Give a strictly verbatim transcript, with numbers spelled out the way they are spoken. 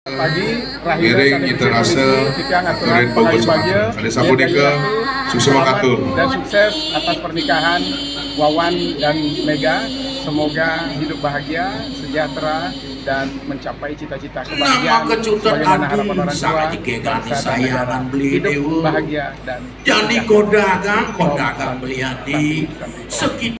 Pagi, Miring internasional aturan pembersama ada sabunike sukses mengatur dan sukses atas pernikahan Wawan dan Mega. Semoga hidup bahagia, sejahtera dan mencapai cita-cita kebahagiaan sebagaimana harapan orang tua, bangsa dan negara. Hidup bahagia dan jadi kodagang kodagang beli hati sekitar